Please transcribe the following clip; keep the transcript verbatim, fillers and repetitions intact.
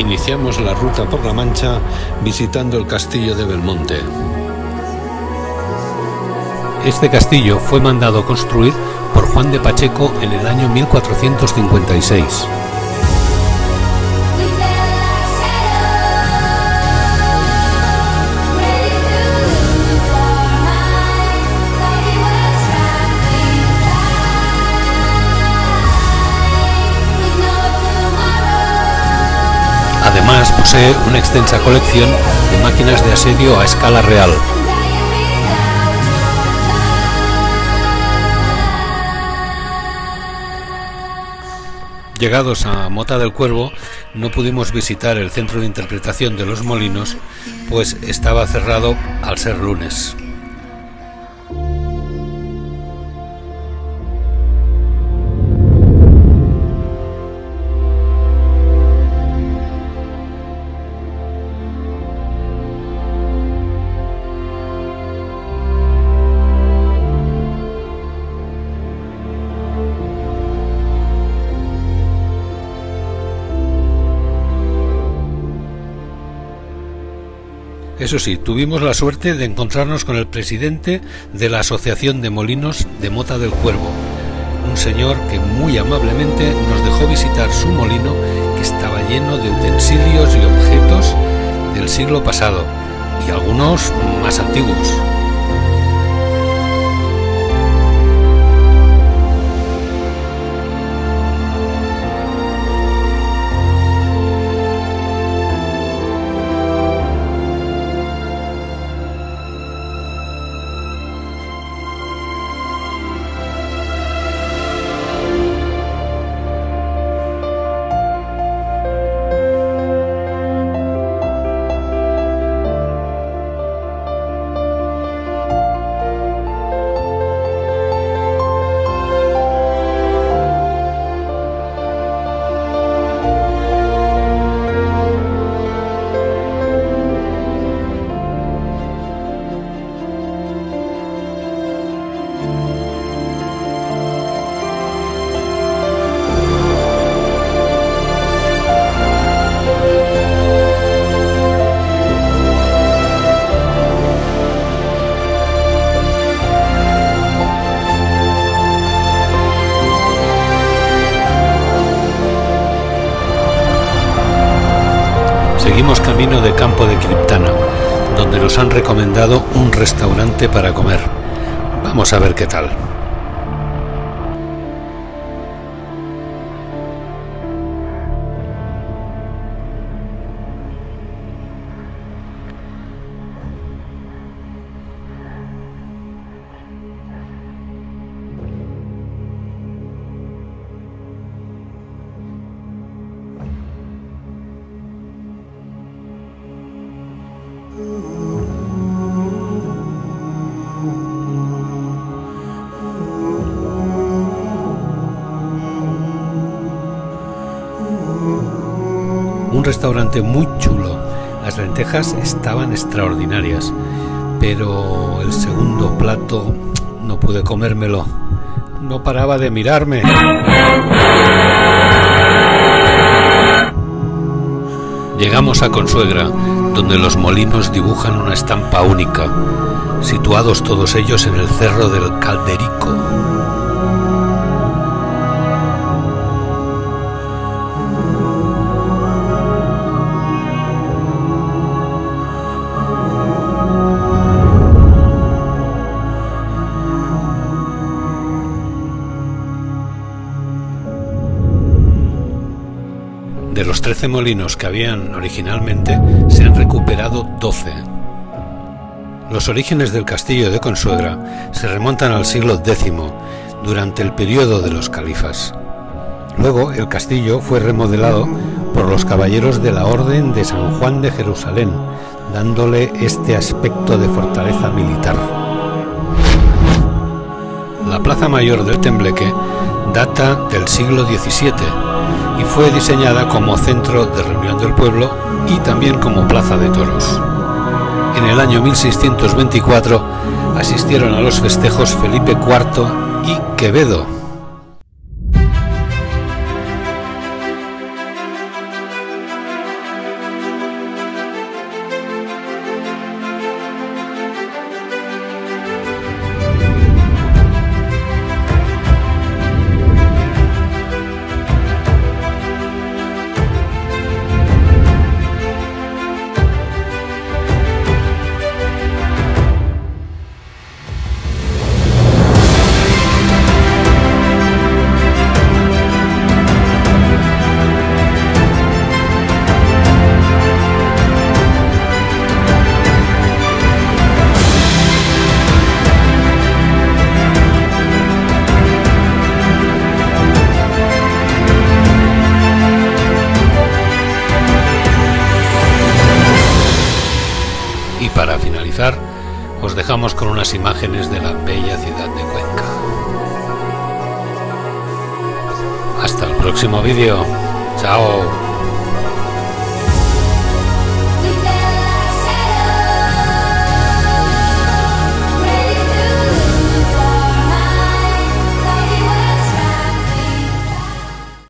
Iniciamos la ruta por la Mancha visitando el castillo de Belmonte. Este castillo fue mandado construir por Juan de Pacheco en el año mil cuatrocientos cincuenta y seis. Además, posee una extensa colección de máquinas de asedio a escala real. Llegados a Mota del Cuervo, no pudimos visitar el centro de interpretación de los molinos, pues estaba cerrado al ser lunes. Eso sí, tuvimos la suerte de encontrarnos con el presidente de la Asociación de Molinos de Mota del Cuervo, un señor que muy amablemente nos dejó visitar su molino, que estaba lleno de utensilios y objetos del siglo pasado, y algunos más antiguos. Seguimos camino de Campo de Criptana, donde nos han recomendado un restaurante para comer. Vamos a ver qué tal. Un restaurante muy chulo. Las lentejas estaban extraordinarias, pero el segundo plato no pude comérmelo. No paraba de mirarme. Llegamos a Consuegra, donde los molinos dibujan una estampa única, situados todos ellos en el cerro del Calderico. De los trece molinos que habían originalmente, se han recuperado doce. Los orígenes del castillo de Consuegra se remontan al siglo décimo, durante el periodo de los califas. Luego el castillo fue remodelado por los caballeros de la Orden de San Juan de Jerusalén, dándole este aspecto de fortaleza militar. La plaza mayor del Tembleque data del siglo diecisiete y fue diseñada como centro de reunión del pueblo y también como plaza de toros. En el año mil seiscientos veinticuatro asistieron a los festejos Felipe cuarto y Quevedo. para finalizar, os dejamos con unas imágenes de la bella ciudad de Cuenca. Hasta el próximo vídeo. Chao.